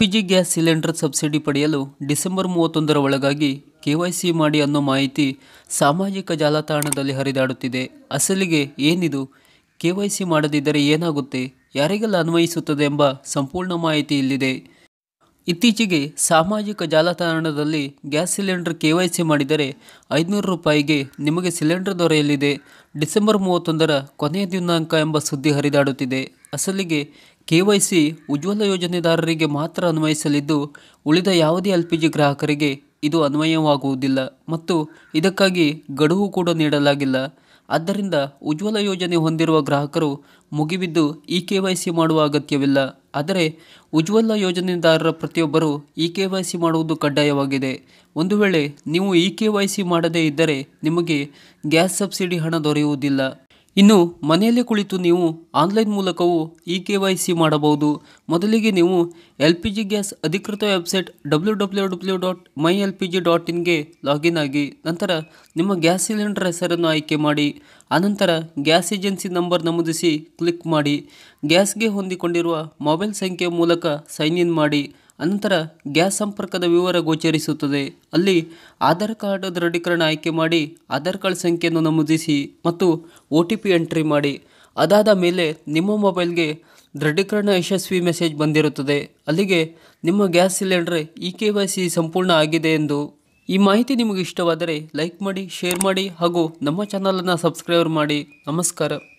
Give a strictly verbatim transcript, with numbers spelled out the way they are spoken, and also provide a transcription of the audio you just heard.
P G gas cylinder subsidy ಪಡೆಯಲು December ಮೂವತ್ತೊಂದರ ಒಳಗಾಗಿ ಕೆ ವೈ ಸಿ ಮಾಡಿ ಅನ್ನೋ ಮಾಹಿತಿ ಸಾಮಾಜಿಕ ಜಾಲತಾಣದಲ್ಲಿ ಹರಿದಾಡುತ್ತಿದೆ. ಅಸಲಿಗೆ ಏನಿದು? ಕೆ ವೈ ಸಿ ಮಾಡದಿದ್ದರೆ ಏನಾಗುತ್ತೆ? ಯಾರಿಗೆಲ್ಲ ಅನ್ವಯಿಸುತ್ತದೆ ಎಂಬ ಸಂಪೂರ್ಣ ಮಾಹಿತಿ ಇಲ್ಲಿದೆ. ಇತ್ತೀಚೆಗೆ ಸಾಮಾಜಿಕ ಜಾಲತಾಣದಲ್ಲಿ gas cylinder K Y C ಮಾಡಿದರೆ ಐದುನೂರು ರೂಪಾಯಿಗೆ ನಿಮಗೆ ಸಿಲಿಂಡರ್ ದೊರೆಯಲಿದೆ. ಡಿಸೆಂಬರ್ ಮೂವತ್ತೊಂದರ ಕೊನೆಯ ದಿನಾಂಕ ಎಂಬ ಸುದ್ದಿ ಹರಿದಾಡುತ್ತಿದೆ. ಅಸಲಿಗೆ ಕೆ ವೈ ಸಿ ಉಜ್ವಲ ಯೋಜನೆದಾರರಿಗೆ ಮಾತ್ರ ಅನ್ವಯಿಸಲಿದ್ದು, ಉಳಿದ ಯಾವುದೇ ಎಲ್ ಪಿ ಜಿ ಗ್ರಾಹಕರಿಗೆ ಇದು ಅನ್ವಯವಾಗುವುದಿಲ್ಲ ಮತ್ತು ಇದಕ್ಕಾಗಿ ಗಡುವು ಕೂಡ ನೀಡಲಾಗಿಲ್ಲ. ಆದ್ದರಿಂದ ಉಜ್ವಲ ಯೋಜನೆ ಹೊಂದಿರುವ ಗ್ರಾಹಕರು ಮುಗಿಬಿದ್ದು ಇ ಕೆ ವೈ ಸಿ ಮಾಡುವ ಅಗತ್ಯವಿಲ್ಲ. ಆದರೆ ಉಜ್ವಲ ಯೋಜನೆದಾರರ ಪ್ರತಿಯೊಬ್ಬರು ಇ ಕೆ ವೈ ಸಿ ಮಾಡುವುದು ಕಡ್ಡಾಯವಾಗಿದೆ. ಒಂದು ವೇಳೆ ನೀವು ಇ ಕೆ ವೈ ಸಿ ಮಾಡದೇ ಇದ್ದರೆ ನಿಮಗೆ ಗ್ಯಾಸ್ ಸಬ್ಸಿಡಿ ಹಣ ದೊರೆಯುವುದಿಲ್ಲ. ಇನ್ನು ಮನೆಯಲ್ಲೇ ಕುಳಿತು ನೀವು ಆನ್ಲೈನ್ ಮೂಲಕವೂ ಇ ಕೆ ವೈ ಸಿ ಮಾಡಬಹುದು. ಮೊದಲಿಗೆ ನೀವು ಎಲ್ ಪಿ ಜಿ ಗ್ಯಾಸ್ ಅಧಿಕೃತ website W W W dot my L P G dot ಇನ್ಗೆ ಲಾಗಿನ್ ಆಗಿ ನಂತರ ನಿಮ್ಮ ಗ್ಯಾಸ್ ಸಿಲಿಂಡರ್ ಹೆಸರನ್ನು ಆಯ್ಕೆ ಮಾಡಿ ಆನಂತರ ಗ್ಯಾಸ್ ಏಜೆನ್ಸಿ ನಂಬರ್ ನಮೂದಿಸಿ ಕ್ಲಿಕ್ ಮಾಡಿ. ಗ್ಯಾಸ್ಗೆ ಹೊಂದಿಕೊಂಡಿರುವ ಮೊಬೈಲ್ ಸಂಖ್ಯೆಯ ಮೂಲಕ ಸೈನ್ ಇನ್ ಮಾಡಿ. ಅನಂತರ ಗ್ಯಾಸ್ ಸಂಪರ್ಕದ ವಿವರ ಗೋಚರಿಸುತ್ತದೆ. ಅಲ್ಲಿ ಆಧಾರ್ ಕಾರ್ಡ್ ದೃಢೀಕರಣ ಆಯ್ಕೆ ಮಾಡಿ ಆಧಾರ್ ಕಾರ್ಡ್ ಸಂಖ್ಯೆಯನ್ನು ನಮೂದಿಸಿ ಮತ್ತು ಒ ಟಿ ಪಿ ಎಂಟ್ರಿ ಮಾಡಿ. ಅದಾದ ಮೇಲೆ ನಿಮ್ಮ ಮೊಬೈಲ್ಗೆ ದೃಢೀಕರಣ ಯಶಸ್ವಿ ಮೆಸೇಜ್ ಬಂದಿರುತ್ತದೆ. ಅಲ್ಲಿಗೆ ನಿಮ್ಮ gas cylinder E K Y C ಸಂಪೂರ್ಣ ಆಗಿದೆ ಎಂದು. ಈ ಮಾಹಿತಿ ನಿಮಗೆ ಇಷ್ಟವಾದರೆ ಲೈಕ್ ಮಾಡಿ, ಶೇರ್ ಮಾಡಿ ಹಾಗೂ ನಮ್ಮ ಚಾನಲನ್ನು ಸಬ್ಸ್ಕ್ರೈಬ್ ಮಾಡಿ. ನಮಸ್ಕಾರ.